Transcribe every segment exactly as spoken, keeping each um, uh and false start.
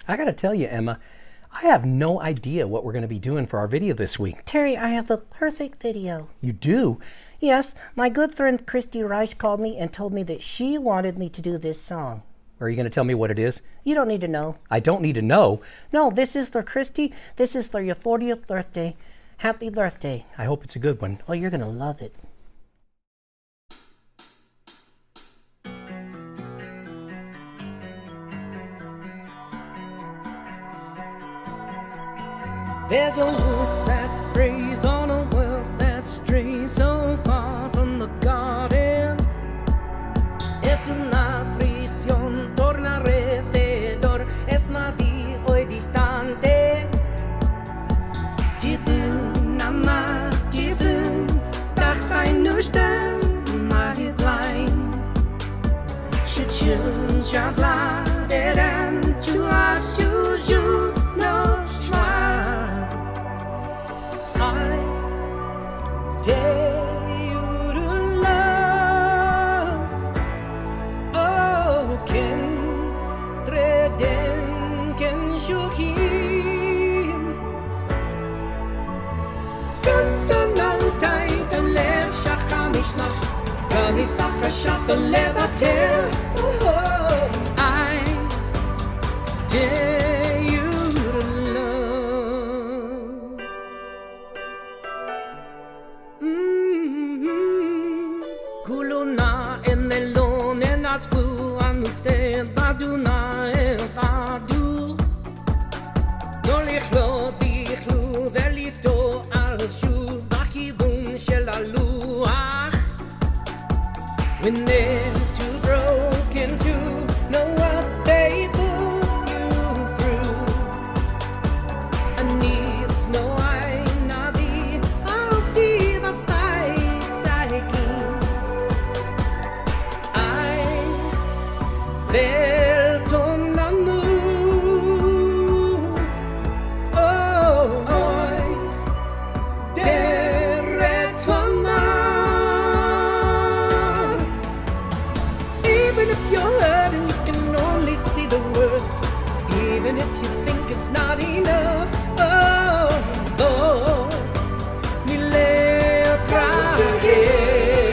I gotta tell you, Emma, I have no idea what we're gonna be doing for our video this week. Terry, I have the perfect video. You do? Yes, my good friend Christy Reich called me and told me that she wanted me to do this song. Are you gonna tell me what it is? You don't need to know. I don't need to know? No, this is for Christy. This is for your fortieth birthday. Happy birthday. I hope it's a good one. Oh, you're gonna love it. There's a wolf that preys on a world that strays so far from the garden. Es una prisión, torna alrededor, es nadie hoy distante. Didn't Anna, didn't dacht ein Nusten, my blind. Should you, shall glad it and to us, you, you, no smile. Dare you to love, oh, ken treden ken shuhim. Kantan altay the lev shachamishna, kani fakashat the levatel. Oh, I dare you to love. Kuluna en elon en atfu anute baduna el badu. No lichlo dichlu velifto al shu bakibun shel aluach. When they're too broken to know what they put you through, and needs no eye navi of divas del tonanu, oh, oi, dere tuama. Even if you're hurt and you can only see the worst, even if you think it's not enough, oh, oh, mi leo traje.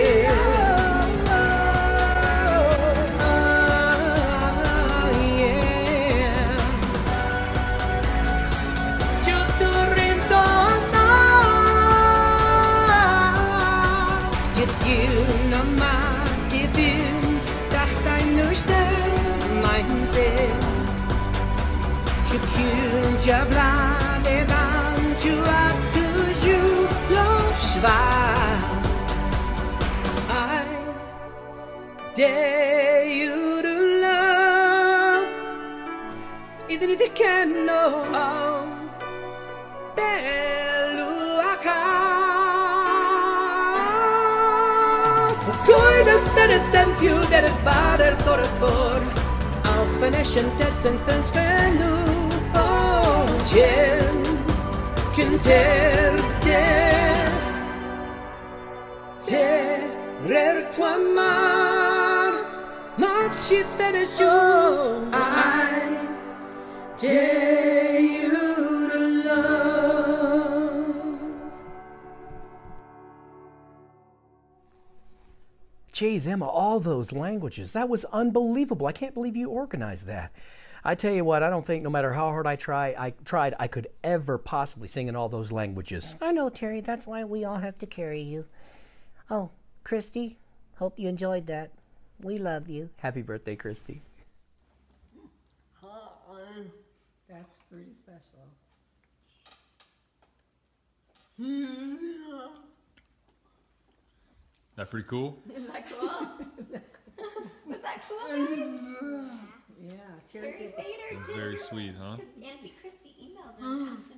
Jablade dan tu as toujours le cheval. I dare you to love, even if you can't know. Beluaka, Goides der ist dem Piu, der ist bader Corazon. Auch wenn es schon dessen Fenster nur. Jen conterte terer tu amar, noche te yo. I dare you to love. Jeez, Emma, all those languages. That was unbelievable. I can't believe you organized that. I tell you what, I don't think no matter how hard I try, I tried, I could ever possibly sing in all those languages. I know, Terry. That's why we all have to carry you. Oh, Christy, hope you enjoyed that. We love you. Happy birthday, Christy. That's pretty special. That pretty cool? Is that cool? Was that cool? Yeah. Terry Fator That's did very your, sweet, huh? Because Auntie Christy emailed him.